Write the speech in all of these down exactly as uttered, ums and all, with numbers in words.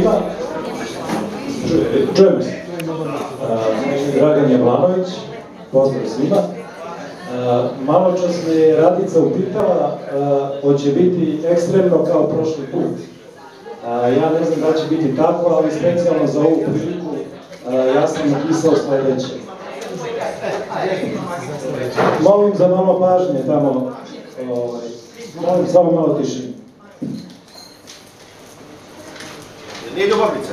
svima. Čujemo se. Dragan Jablanović, pozdrav svima. Malo čas me je Radica upitala, hoće biti ekstremno kao prošli put. Ja ne znam da će biti tako, ali specijalno za ovu priliku ja sam napisao sledeće. Molim za malo pažnje tamo, molim samo malo tišine. Nije ljubavnica,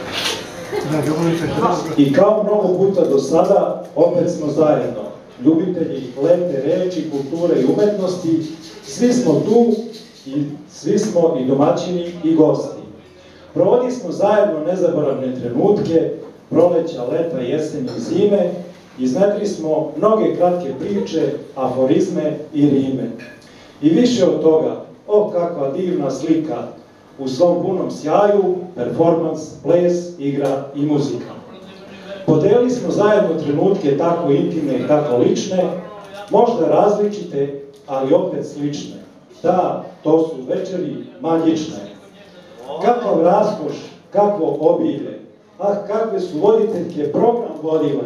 I kao mnogo puta do sada, opet smo zajedno, ljubitelji lepe reči, kulture i umetnosti, svi smo tu i svi smo i domaćini i gosti. Provodili smo zajedno nezaboravne trenutke, proleća, leta, jeseni i zime, iznedrili smo mnoge kratke priče, aforizme i rime. I više od toga, o kakva divna slika, u svom punom sjaju, performans, ples, igra i muzika. Podelili smo zajedno trenutke tako intimne i tako lične, možda različite, ali opet slične. Da, to su večeri magične. Kakav raskoš, kakvo obilje, ah, kakve su voditeljke program vodile.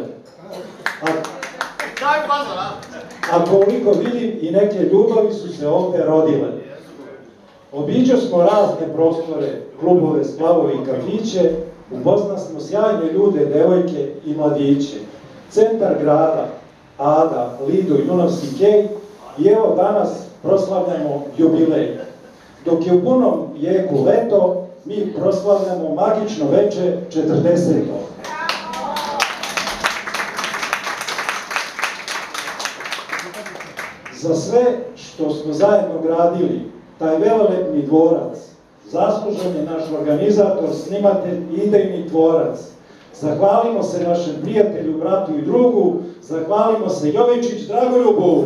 A koliko vidim, i neke ljubavi su se ovde rodile. Obiđo smo razne prostore, klubove, splavove i kafiće, upozna smo sjajne ljude, devojke i mladiće. Centar grada, Ada, Lido i Dunavski kej, i evo danas proslavljamo jubilej. Dok je u punom jeku leto, mi proslavljamo magično veče četrdeseto. Za sve što smo zajedno gradili, taj velelepni dvorac, zaslužen je naš organizator, snimatelj i idejni tvorac. Zahvalimo se našem prijatelju, bratu i drugu, zahvalimo se Jovičić Dragoljubu.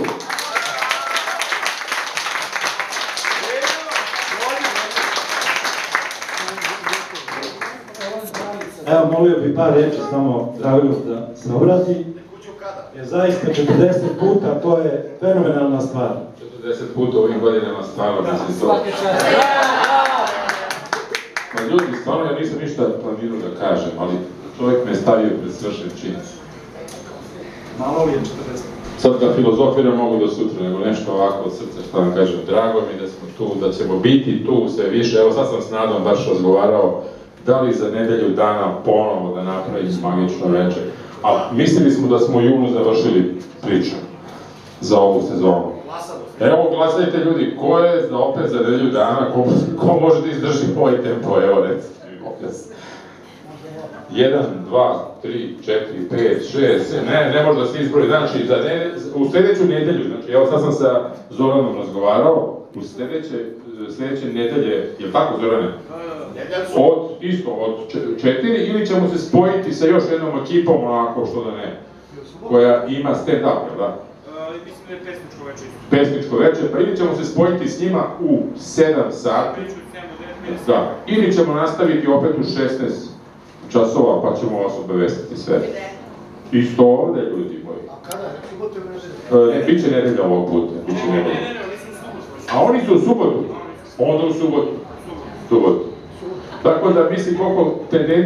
Evo, molio bi par reči samo Dragoljub da se obrati. Jer zaista četrdeset puta, to je fenomenalna stvar. četrdeset puta u ovim godinama stvarno mislim to. Pa ljudi, stvarno ja nisam ništa planirao da kažem, ali čovjek me je stavio pred svršen čin. Malo li je četrdeset? Sad da filozofiram mogu do sutra, nego nešto ovako od srca, što vam kažem, drago mi da smo tu, da ćemo biti tu sve više. Evo sad sam s Nadom baš razgovarao, da li za nedelju dana ponovo da napravim magično veče. A mislili smo da smo u junu završili priču za ovu sezonu. Evo, glasajte ljudi, ko je za opet za nedelju dana, ko, ko može da izdrži ovaj tempo, evo recite mi opet. Jedan, dva, tri, četiri, pet, šest, ne, ne može da se izbroji, znači, za ne, u sledeću nedelju, znači, evo sad sam sa Zoranom razgovarao, u sledeće, sledeće nedelje, je li tako Zorane? Od, isto, od četiri, ili ćemo se spojiti sa još jednom ekipom, onako što da ne, koja ima stand-up, da? Mislim da je pesničko veče isto. Pesničko veče, pa ili ćemo se spojiti s njima u sedam sati, da, ili ćemo nastaviti opet u šesnaest časova, pa ćemo vas obavestiti sve. Isto ovde, ljudi moji. A kada? Subote ili nedelje? Ne, bit će nedelja ovog puta, bit će nedelja. Ne, ne, ne, mislim subotu. A oni su u subotu? Onda u subotu. Subotu. Tako da mislim koliko tendencija